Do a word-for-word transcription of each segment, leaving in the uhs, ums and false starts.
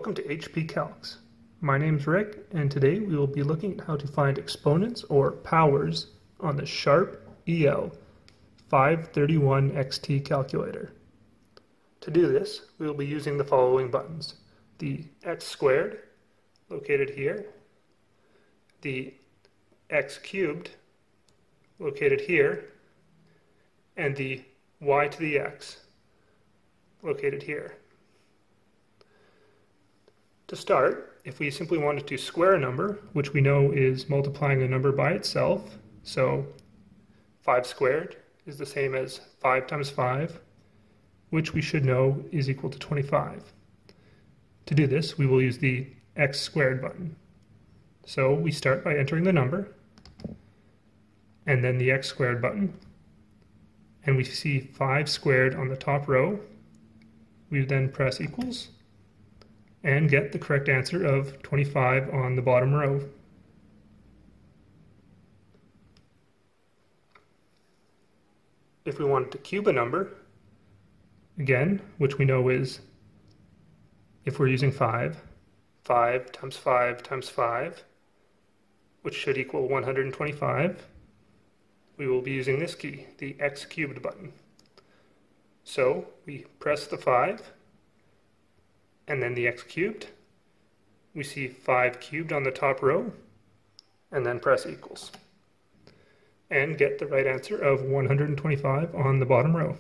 Welcome to H P Calcs. My name's Rick, and today we will be looking at how to find exponents or powers on the Sharp E L five thirty-one X T calculator. To do this, we will be using the following buttons: the x squared, located here, the x cubed, located here, and the y to the x, located here. To start, if we simply wanted to square a number, which we know is multiplying a number by itself, so five squared is the same as five times five, which we should know is equal to twenty-five. To do this, we will use the x squared button. So we start by entering the number, and then the x squared button, and we see five squared on the top row. We then press equals, and get the correct answer of twenty-five on the bottom row. If we wanted to cube a number, again, which we know is, if we're using five, five times five times five, which should equal one hundred twenty-five, we will be using this key, the x cubed button. So we press the five, and then the x cubed. We see five cubed on the top row, and then press equals, and get the right answer of one hundred twenty-five on the bottom row.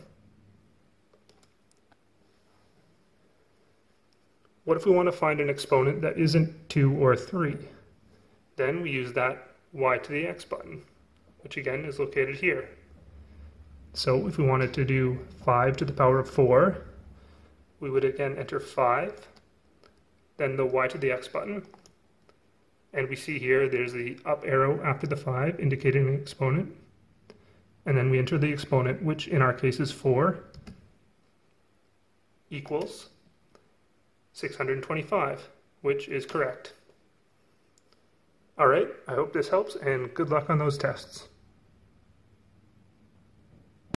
What if we want to find an exponent that isn't two or three? Then we use that y to the x button, which again is located here. So if we wanted to do five to the power of four, we would again enter five, then the y to the x button, and we see here there's the up arrow after the five indicating an exponent, and then we enter the exponent, which in our case is four, equals six hundred twenty-five, which is correct. Alright, I hope this helps, and good luck on those tests.